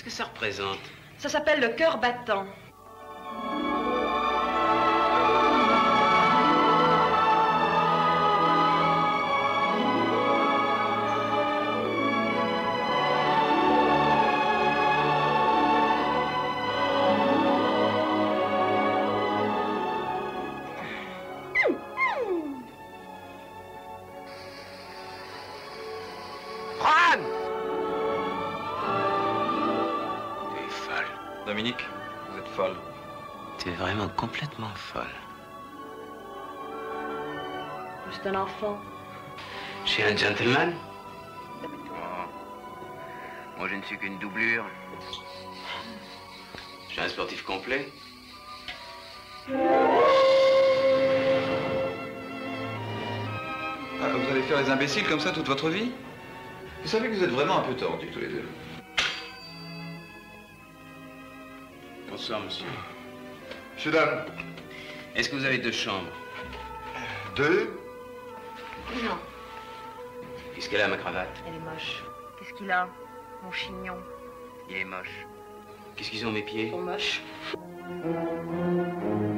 que ça représente? Ça s'appelle le cœur battant. Dominique, vous êtes folle. Tu es vraiment complètement folle. C'est un enfant. Je suis un gentleman. Oh. Moi, je ne suis qu'une doublure. Je suis un sportif complet. Ah, vous allez faire les imbéciles comme ça toute votre vie? Vous savez que vous êtes vraiment un peu tordus tous les deux. Bonsoir, monsieur. Monsieur, dame. Est-ce que vous avez 2 chambres? 2? Non. Qu'est-ce qu'elle a, ma cravate? Elle est moche. Qu'est-ce qu'il a, mon chignon? Il est moche. Qu'est-ce qu'ils ont, mes pieds? Ils sont moches.